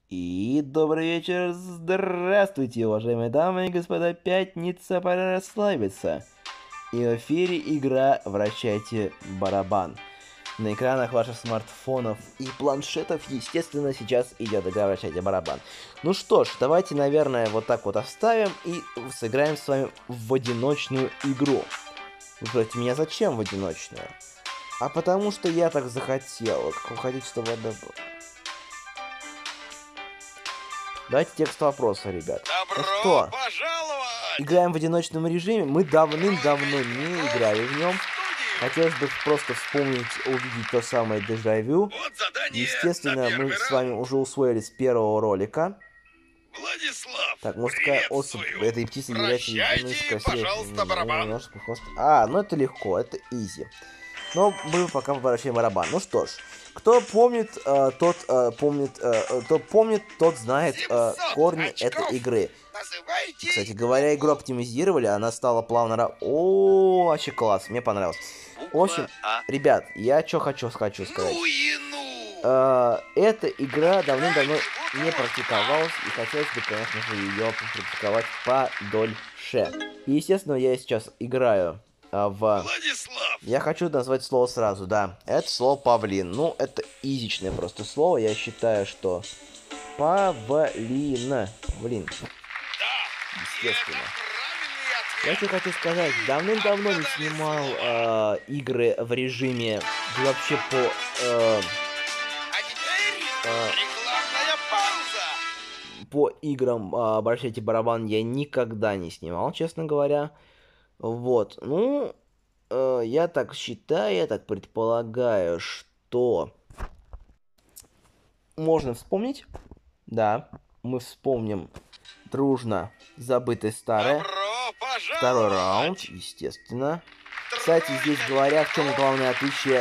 И добрый вечер, здравствуйте, уважаемые дамы и господа, пятница, пора расслабиться. И в эфире игра «Вращайте барабан». На экранах ваших смартфонов и планшетов, естественно, сейчас идет игра «Вращайте барабан». Ну что ж, давайте, наверное, вот так вот оставим и сыграем с вами в одиночную игру. Вы спросите меня, зачем в одиночную? А потому что я так захотел. Как вы хотите, чтобы это было? Давайте текст вопроса, ребят. Добро Ну что, пожаловать! играем в одиночном режиме. Мы давным-давно не играли в нем. Хотелось бы просто вспомнить, увидеть то самое дежавю. Вот задание Естественно, на мы первый с вами раунд. уже усвоили с первого ролика. Владислав, Так, мужская особь приветствую. этой птицы является единой из Вращайте, пожалуйста, барабан. Ну это легко, это изи. Но мы пока поворачиваем барабан. Ну что ж, кто помнит, тот знает 700 корни очков. этой игры. Называйте... Кстати говоря, игру оптимизировали, она стала плавно... О, вообще класс, мне понравилось. В общем, А. ребят, я что хочу сказать. Ну и ну! Эта игра давным-давно не практиковалась, и хотелось бы, конечно же, ее практиковать подольше. И, естественно, я сейчас играю в... Владислав! Я хочу назвать слово сразу, да. Это слово павлин. Ну, это изичное просто слово. Я считаю, что... Павлин. Блин. Да, Естественно. это правильный Я ответ. тебе хочу сказать, давным-давно не снимал игры в режиме, да вообще А теперь рекламная пауза. по играм «Обращайте барабан» я никогда не снимал, честно говоря. Вот, ну, я так считаю, я так предполагаю, что можно вспомнить. Да, мы вспомним дружно забытое старое. Добро пожаловать! Второй раунд, естественно. Кстати, здесь говорят, в чем главное отличие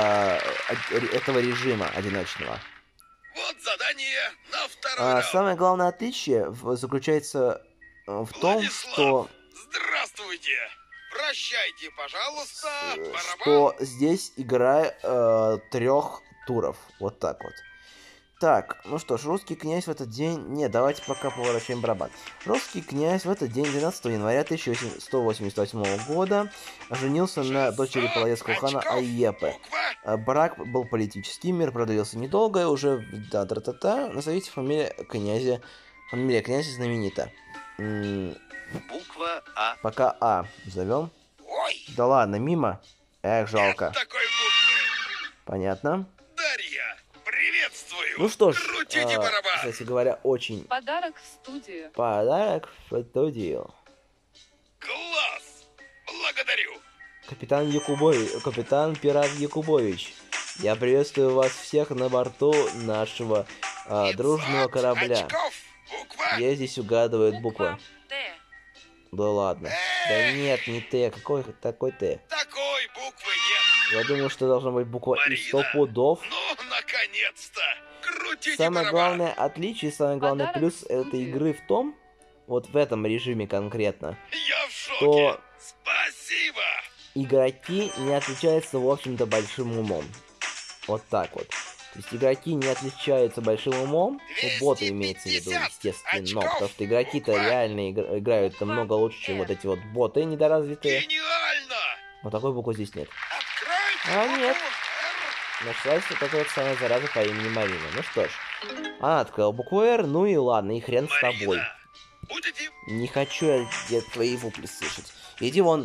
этого режима одиночного. Вот задание на второй раунд. Самое главное отличие заключается в том, Владислав, что, здравствуйте. Прощайте, пожалуйста, барабан. что здесь игра 3 туров. Вот так вот. Так, ну что ж, русский князь в этот день... Не, давайте пока поворачиваем барабан. Русский князь в этот день, 12 января 1188 года, женился на дочери половецкого хана Айепы. Брак был политический, мир продлился недолго, и уже... Да-да-да-да, назовите фамилия князя... Фамилия князя знаменита. Буква А. Пока А зовем. Ой, Да ладно, мимо. Эх, жалко. нет такой буквы. Понятно. Дарья, приветствую. Ну что ж, Крутите барабан. кстати говоря, очень... Подарок в студию. Подарок в студию. Класс. Благодарю. Капитан Пират Якубович, я приветствую вас всех на борту нашего 500 дружного корабля. очков. Буква Я здесь угадываю буквы. Т. Да ладно. Да нет, не Т. Какой такой Т? Такой буквы нет. Я думаю, что должна быть буква И Марина. 100 пудов. Ну, наконец-то. Крутите Самое барабан. главное отличие, самый главный Подарок плюс в этой студию. игры в том, вот в этом режиме конкретно, Я в шоке. что Спасибо. игроки не отличаются, в общем-то, большим умом. Вот так вот. То есть игроки не отличаются большим умом, ну, боты имеется в виду, 250 естественно, очков. потому что игроки-то Буква реально играют намного лучше, чем вот эти вот боты недоразвитые. Гениально. Но такой буквы здесь нет. Откройте букву Нет. «Р». Началась вот эта вот самая зараза по имени Марина. Ну что ж, она открыла букву «Р», ну и ладно, и хрен с тобой. Марина, будете? Не хочу я твои вопли слышать. Иди вон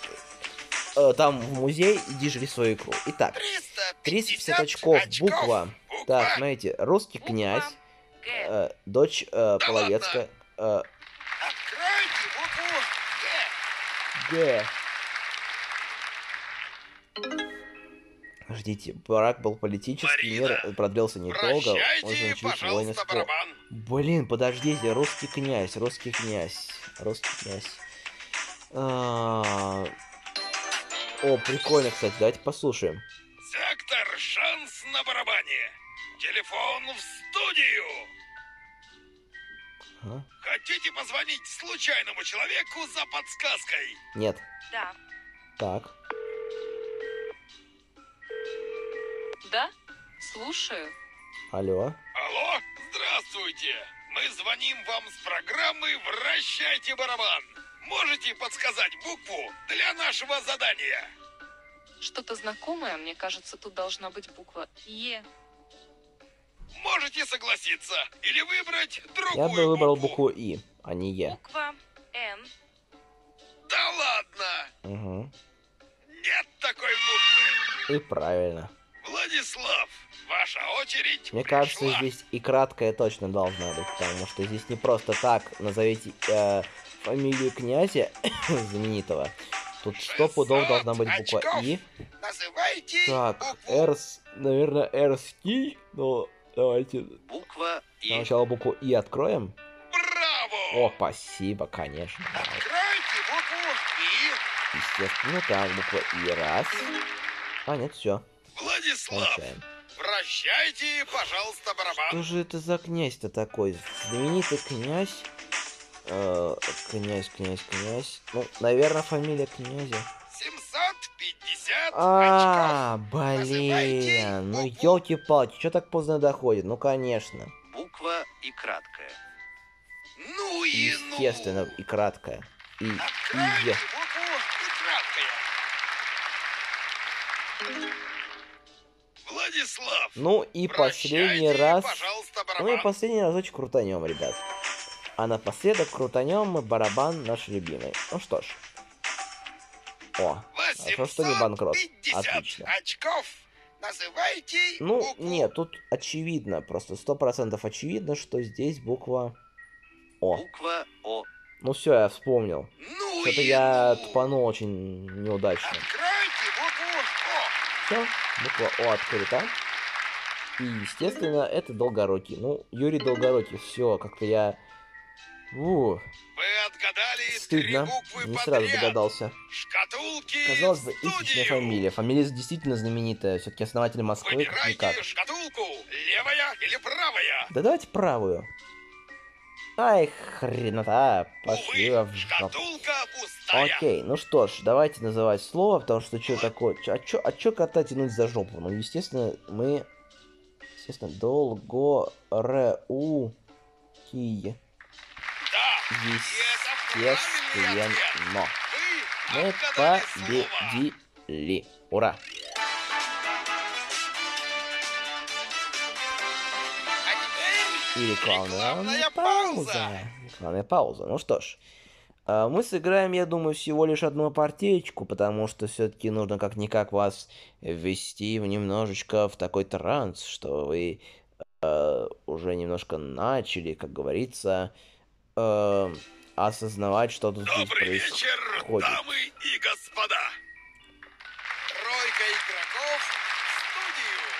там в музей, иди жри свою икру. Итак, 350 очков, буква. Так, смотрите, русский Буква князь, Г. дочь половецкая, Откройте букву Г. Ждите, брак был политический, Марина, мир продлился Г. недолго, он Прощайте, начались войны пожалуйста, спор. барабан. Блин, подождите, русский князь, русский князь, русский князь. О, прикольно, кстати, давайте послушаем. Сектор, шанс на барабане. Телефон в студию. А? Хотите позвонить случайному человеку за подсказкой? Нет. Да. Так. Да? Слушаю. Алло. Алло, здравствуйте. Здравствуйте! Мы звоним вам с программы «Вращайте барабан». Можете подсказать букву для нашего задания? Что-то знакомое, мне кажется, тут должна быть буква Е. Можете согласиться или выбрать другую Я бы выбрал букву. букву И, а не Е. Буква Н. Да ладно! Угу. Нет такой буквы! И правильно. Владислав, ваша очередь Мне пришла. кажется, здесь и краткая точно должна быть, потому что здесь не просто так назовите фамилию князя знаменитого. Тут 100 пудов должна быть буква очков. И. Называйте Так, букву. наверное, Эрский, но давайте Буква И. сначала букву И откроем. Браво! О, спасибо, конечно. Откройте букву И. Естественно, так, буква И раз. А, нет, все, Владислав, кончаем. вращайте, пожалуйста, барабан. Что же это за князь-то такой? Знаменитый князь. Князь. Ну, наверное, фамилия князя. 750 очков. А, Называйте блин. Ну, букву. елки-палки, что так поздно доходит? Ну, конечно. Буква И краткая. Ну и ну. Естественно, и краткая. И Откройте Е. букву и краткая. Владислав, Ну и последний вращайте, раз. пожалуйста, Ну и барабан. последний разочек крутанем, ребят. А напоследок крутанем мы барабан наш любимый. Ну что ж. О, хорошо, что не банкрот. 850 Отлично. очков. Называйте Ну, букву. нет, тут очевидно, просто 100% очевидно, что здесь буква О. Буква О. Ну все, я вспомнил. Ну Что-то и я ну. тупанул очень неудачно. Откройте букву О. Все, буква О открыта. И, естественно, это Долгорукий. Ну, Юрий Долгорукий, все, как-то я... Вы отгадали Стыдно, 3 буквы не подряд. сразу догадался. Шкатулки Казалось в бы, студию. эпичная фамилия. Фамилия действительно знаменитая. Все-таки основатель Москвы, как-никак. Выбирайте шкатулку. Левая или правая? Да давайте правую. Ай, хренота, пошли Увы, в жопу. шкатулка пустая. Окей, ну что ж, давайте называть слово, потому что что такое... А чё кота тянуть за жопу? Ну, естественно, мы... Естественно, долгорукий. Да, и это правильный ответ. Естественно. Вы Мы отгадали слово. победили. Ура! А теперь И рекламная пауза. Рекламная пауза. Ну что ж, мы сыграем, я думаю, всего лишь одну партиечку, потому что все-таки нужно как-никак вас ввести немножечко в такой транс, что вы уже немножко начали, как говорится, осознавать, что тут здесь Добрый вечер, происходит. дамы и господа. Тройка игроков в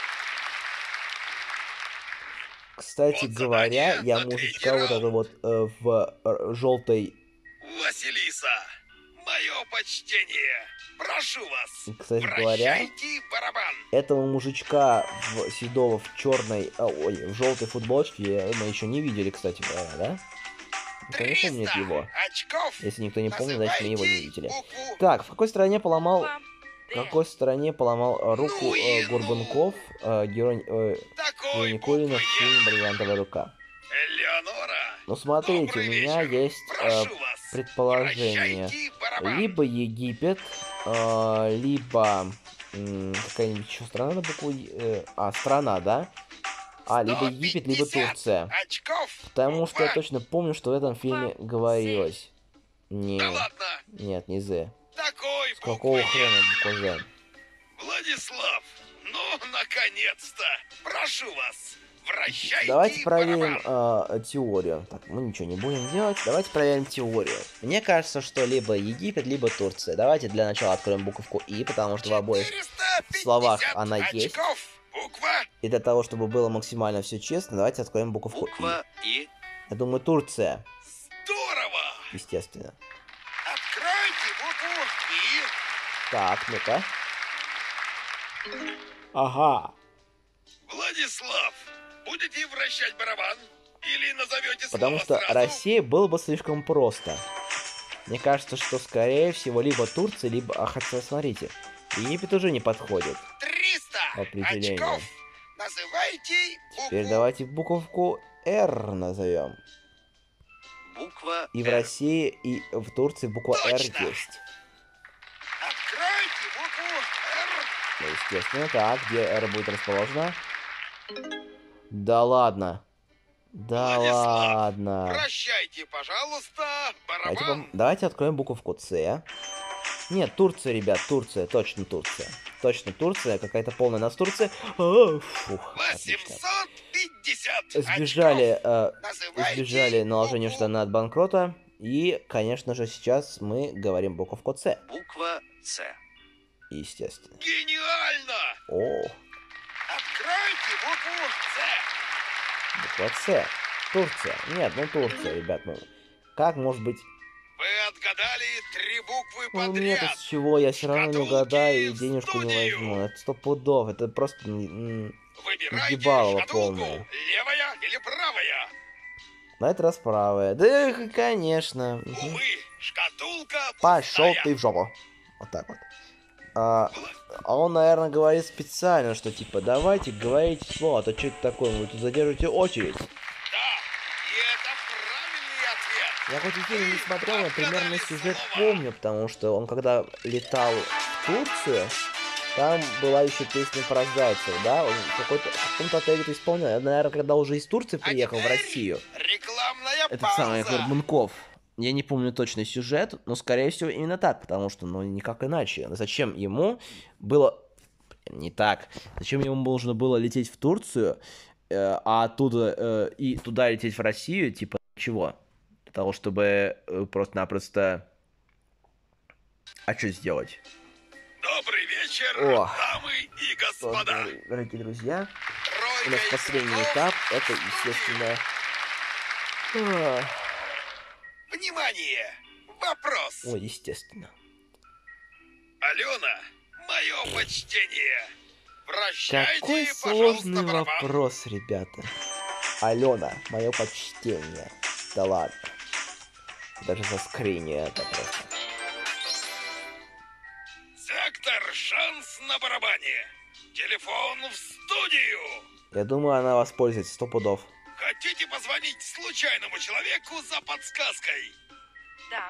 студию. Кстати Вот говоря, задание я на мужичка третий вот это вот в желтой... Василиса, мое почтение. Прошу вас, Кстати говоря, вращайте барабан. этого мужичка седого в черной, в желтой футболочке мы еще не видели, кстати говоря, да? Никто не 300 помнит его. очков. Если никто не помнит, значит мы его не Называйте видели. букву. Так, в какой стране поломал... Буква В Д. какой стране поломал руку Ну и ну. Горбунков, герой Такой Никулина в буквы фильме нет. «Бриллиантовая рука». Элеонора, Ну смотрите, у добрый меня вечер. есть Прошу вас, предположение. вращайте барабан. Либо Египет, либо какая-нибудь еще страна на букву страна, да? Либо Египет, либо 150 Турция. очков. Потому что я Буква. точно помню, что в этом фильме Буква говорилось. Да Нет, ладно, нет, не З. такой С какого буквы хрена нет. буква З? Владислав, ну, наконец-то. Прошу вас, вращайте Давайте проверим барабан. теорию. Так, мы ничего не будем делать. Давайте проверим теорию. Мне кажется, что либо Египет, либо Турция. Давайте для начала откроем буковку И, потому что в обоих 450 словах она есть. очков. Буква. И для того, чтобы было максимально все честно, давайте откроем буковку Буква И. И. Я думаю, Турция, Здорово. естественно. Откройте букву И. Так, ну-ка. Ага. Владислав, будете вращать барабан? Или назовете Потому слово что сразу? Россия было бы слишком просто. Мне кажется, что скорее всего либо Турция, либо... хотя, смотрите, Египет уже не подходит. 300 Определение. очков. Называйте букву. Теперь давайте буковку R назовем. Буква И в Р. России, и в Турции буква R Точно. есть. Откройте букву «Р». Ну, естественно, так, где R будет расположена? Да ладно. Да Владислав, ладно. Прощайте, пожалуйста, барабан. Давайте откроем буковку С. Нет, Турция, ребят, Турция, точно Турция. Точно Турция, какая-то полная нас Турция. Фух, отлично. 850 Избежали, Называйте избежали наложения букву. штана от банкрота. И, конечно же, сейчас мы говорим буковку С. Буква С. Естественно. Гениально! О, Откройте букву «С». буква С. Турция. Нет, ну Турция, ребят, ну. Как может быть? Вы отгадали 3 буквы Ну нет, подряд. с чего, я все равно не Шкатулки угадаю и в денежку не студию. возьму. Это 100 пудов, это просто... Выбирайте Ебалово шкатулку. полное. Левая или правая? На этот раз правая. Да, конечно. Мгм. Увы, шкатулка Пошел пустая. ты в жопу. Вот так вот. А он, наверное, говорит специально, что типа, давайте говорите слово, а то что это такое, вы тут задержите очередь. Да, и это правильный ответ. Я хоть и фильм не смотрел, но примерно Отгадали сюжет слово. помню, потому что он когда летал в Турцию, там была еще песня про зайцев, да? Он в каком-то отеле это исполнял. Я, наверное, когда уже из Турции приехал в теперь Россию. Рекламная Этот пауза. самый Горбунков. Я не помню точный сюжет, но, скорее всего, именно так, потому что, ну, никак иначе. Зачем ему было... Не так. Зачем ему нужно было лететь в Турцию, а оттуда и туда лететь в Россию, типа, чего? Для того, чтобы просто-напросто... А что сделать? Добрый вечер, О. дамы и господа. Дорогие друзья, у Тройка нас из последний игроков. этап, это, естественно... Внимание! Вопрос. Ой, естественно. Алена, мое почтение. Вращайте, Какой пожалуйста, сложный барабан. вопрос, ребята. Алена, мое почтение. Да ладно. Даже за скриню это просто. Сектор, шанс на барабане. Телефон в студию. Я думаю, она воспользуется 100 пудов. Хотите позвонить случайному человеку за подсказкой? Да.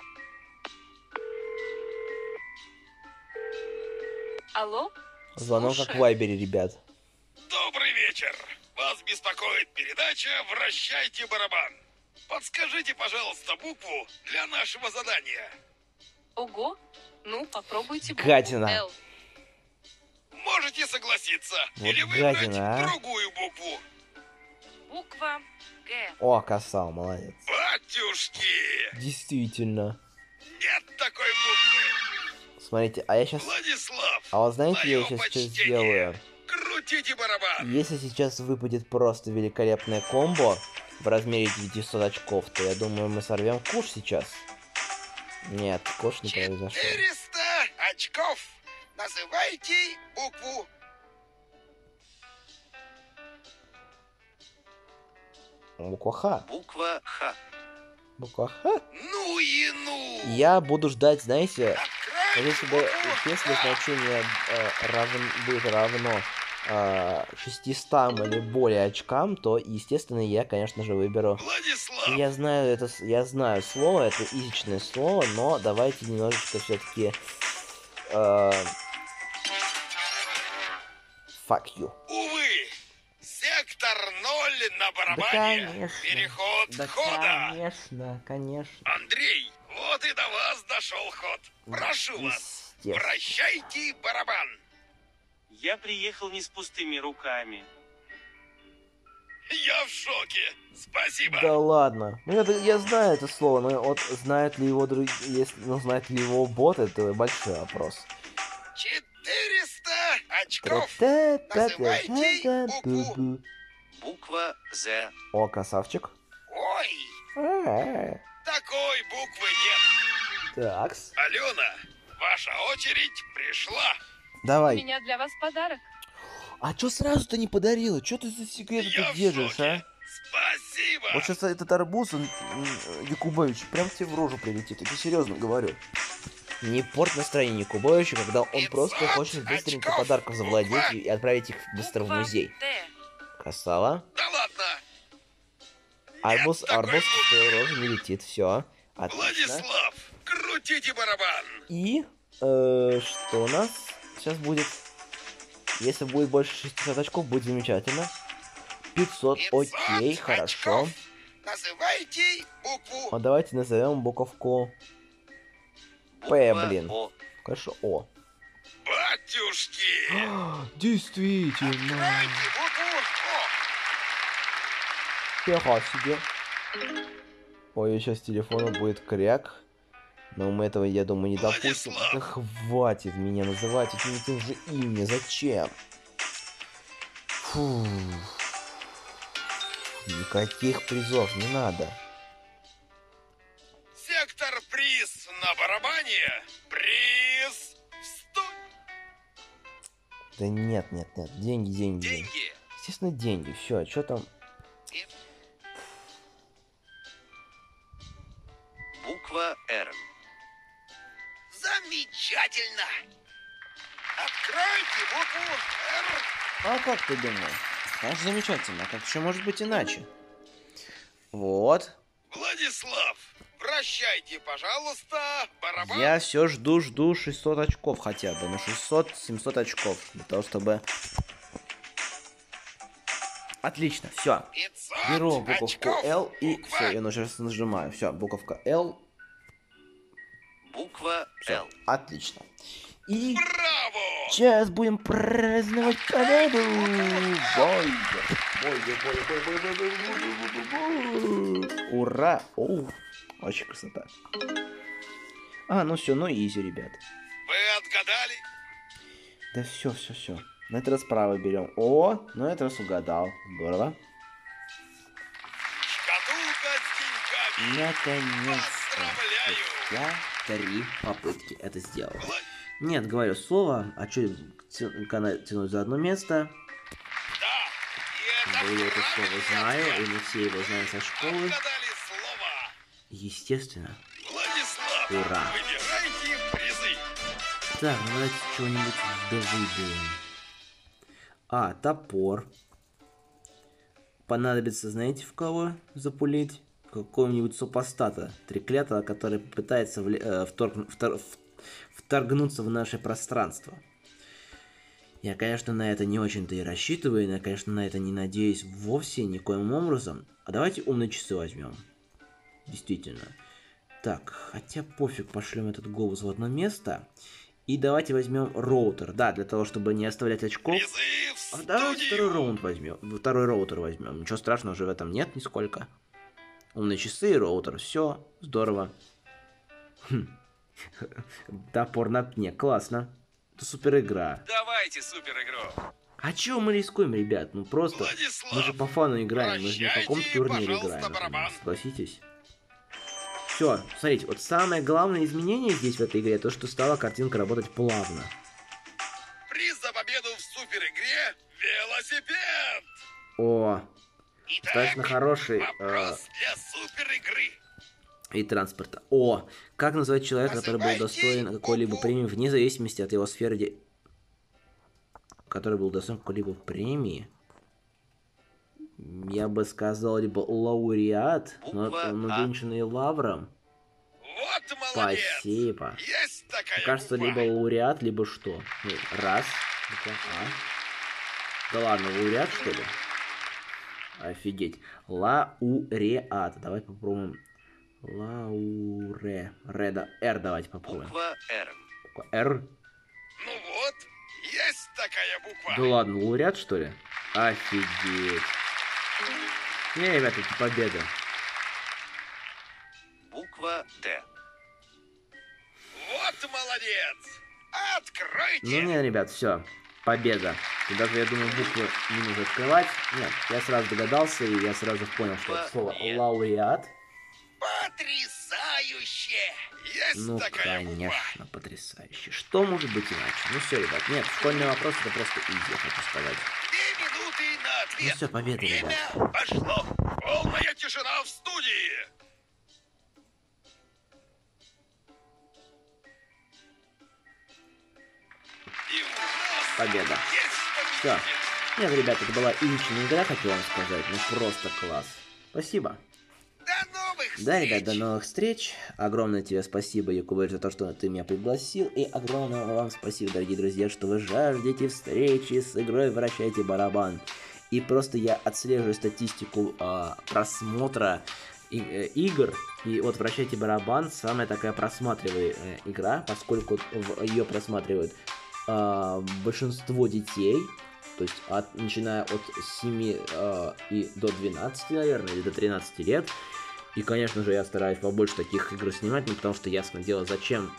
Алло? Звонок как в Слушаю. Вайбере, ребят. Добрый вечер. Вас беспокоит передача «Вращайте барабан». Подскажите, пожалуйста, букву для нашего задания. Ого? Ну, попробуйте букву Гадина. «Л». Можете согласиться Вот или выбрать гадина, а. другую букву. Буква «Г». О, касал, молодец. Батюшки! Действительно. Нет такой буквы. Смотрите, а я сейчас... Владислав, А вот знаете, я мое сейчас что почтение. сделаю? Крутите барабан. Если сейчас выпадет просто великолепное комбо в размере 900 очков, то я думаю, мы сорвем куш сейчас. Нет, куш не произошел. 400 очков. Называйте букву. Буква Х. Буква Х. Буква Х. Ну и ну. Я буду ждать, знаете, вот Откройте если бы букву если Х. значение будет равно 600 или более очкам, то, естественно, я, конечно же, выберу. Владислав, Я знаю я знаю слово, это изичное слово, но давайте немножечко все-таки fuck you. увы, сектор 0 на Да, барабане. конечно. Переход Да, хода. конечно, конечно. Андрей, вот и до вас дошел ход. Прошу вас, Естественно. вращайте барабан. Я приехал не с пустыми руками. Я в шоке. Спасибо. Да ладно. Ну, я знаю это слово, но вот знают ли его знает ли его бот, это большой вопрос. 400 очков. Та-та-та-та-та-та-та-та. Буква З. О, красавчик. Ой, А-а-а. такой буквы нет. Такс. Алена, ваша очередь пришла. У Давай. меня для вас подарок. А чё сразу-то не подарила? Чё ты за секреты Я тут в держишь, шоке. а? Спасибо. Вот сейчас этот арбуз, Якубович, прям тебе в рожу прилетит. Я тебе серьезно говорю. Не порт настроение Якубовичу, когда он 500 просто хочет быстренько очков. подарков завладеть и отправить их быстро в Буква музей. «Т». Красава. Да ладно. Арбуз, такой арбуз звук. в твою рожу не летит, все. Отлично. Владислав, крутите барабан. И что у нас сейчас будет? Если будет больше 600 очков, будет замечательно. 500, 500 окей, хорошо. очков. Называйте букву. А давайте назовем буковку П, Буква блин. О. Конечно, О. Батюшки. Действительно. Откройте букву Фига себе. Ой, сейчас телефона будет кряк. Но мы этого, я думаю, не допустим. Владислав. Да хватит меня называть этим же именем. Зачем? Фу. Никаких призов не надо. О. Сектор приз на барабане. Приз в 100. Да нет, нет, нет. Деньги, деньги. Деньги. Естественно, деньги. Все, что там? Буква Р. Замечательно. Откройте букву Р. А как ты думаешь? Конечно, замечательно. Как еще может быть иначе? Вот. Владислав, вращайте, пожалуйста, барабан. Я все жду 600 очков хотя бы. Ну, 600-700 очков. Для того, чтобы... Отлично, все. 500 Беру буковку очков. L и Буква все, я сейчас нажимаю. Все, буковка L. Буква Все, Л. отлично. И Браво! сейчас будем праздновать победу! Бой! Ура! Оу, очень красота. А, ну все, ну изи, ребят. Вы отгадали? Да все. На этот раз право берем. О, ну этот раз угадал. Здорово. Шкатулка с деньгами. Наконец-то. Поздравляю! Я 3 попытки это сделал. Вла- Нет, говорю слово, а что тянуть за одно место? Да, и Я это это слово правильный знаю, и ответ. мы все его знаем со школы. Отгадали слово. Естественно. Владислав, Ура. выбирайте призы. Так, ну давайте чего-нибудь довыдаем. А, топор. Понадобится, знаете, в кого запулить? Какого-нибудь супостата, треклятого, который попытается вторгнуться в наше пространство. Я, конечно, на это не очень-то и рассчитываю, я, конечно, на это не надеюсь вовсе никоим образом. А давайте умные часы возьмем. Действительно. Так, хотя пофиг, пошлем этот голос в одно место. И давайте возьмем роутер. Да, для того, чтобы не оставлять очков. Призы в А давайте студию. второй роутер возьмем. Ничего страшного уже в этом нет нисколько. Умные часы и роутер. Все, здорово. Топор на пне, классно. Это супер игра. Давайте супер игру. А чего мы рискуем, ребят? Ну просто, Владислав, мы же по фану играем, мы же не в каком-то вращайте, турнире пожалуйста, играем. например, барабан. Согласитесь? Все, смотрите, вот самое главное изменение здесь в этой игре, то, что стала картинка работать плавно. приз за победу в супер игре велосипед. О, Итак, достаточно хороший вопрос для супер игры. вид транспорта. О, как называть человека, который был Называйте достоин какой-либо букву. премии вне зависимости от его сферы, который был достоин какой-либо премии? Я бы сказал, либо лауреат, но Буква он А. увенчанный лавром. Вот молодец. Спасибо. Есть такая Мне кажется, буква. либо лауреат, либо что? Ну, раз. буква А. Да ладно, лауреат, что ли? Офигеть. Лауреат. Давай попробуем. Ре, да. Р давайте попробуем. Буква Р. Буква Р. Ну вот, есть такая буква. Да ладно, лауреат, что ли? Офигеть. Не, ребята, это победа. Буква Т. Вот молодец. Откройте. Ну не, ребят, все. Победа. И даже, я думаю, буквы не нужно открывать. Нет, я сразу догадался, и я сразу понял, что это слово Нет. лауреат. Потрясающе. Есть Ну, такая буква. конечно, потрясающе. Что может быть иначе? Ну все, ребят, нет, школьный вопрос это просто изи, я хочу сказать. 2 минуты на ответ. Ну всё, победа, Время ребят. пошло. Полная тишина в студии. И у нас Победа. есть Всё. победитель. Нет, ребят, это была изичная игра, хочу вам сказать. Ну просто класс. Спасибо. Да, ребят, до новых встреч. Огромное тебе спасибо, Якубер, за то, что ты меня пригласил. И огромное вам спасибо, дорогие друзья, что вы жаждете встречи с игрой «Вращайте барабан». И просто я отслеживаю статистику просмотра игр. И вот «Вращайте барабан» самая такая просматриваемая игра, поскольку ее просматривают большинство детей. То есть начиная от 7 и до 12, наверное, или до 13 лет. И, конечно же, я стараюсь побольше таких игр снимать, ну, потому что, ясно дело, зачем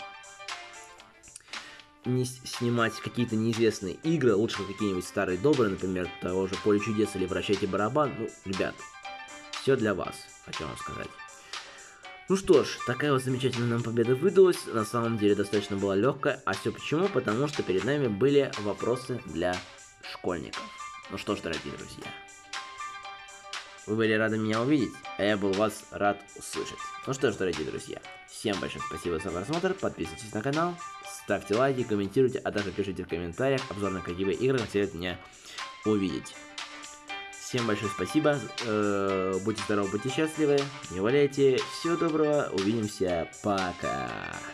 не снимать какие-то неизвестные игры, лучше какие-нибудь старые добрые, например, того же «Поле чудес» или «Вращайте барабан». Ну, ребят, все для вас, хочу вам сказать. Ну что ж, такая вот замечательная нам победа выдалась, на самом деле достаточно была легкая, а все почему? Потому что перед нами были вопросы для школьников. Ну что ж, дорогие друзья, вы были рады меня увидеть, а я был вас рад услышать. Ну что ж, дорогие друзья, всем большое спасибо за просмотр, подписывайтесь на канал, ставьте лайки, комментируйте, а также пишите в комментариях обзор на какие бы игры хотели меня увидеть. Всем большое спасибо, будьте здоровы, будьте счастливы, не валяйте, всего доброго, увидимся, пока.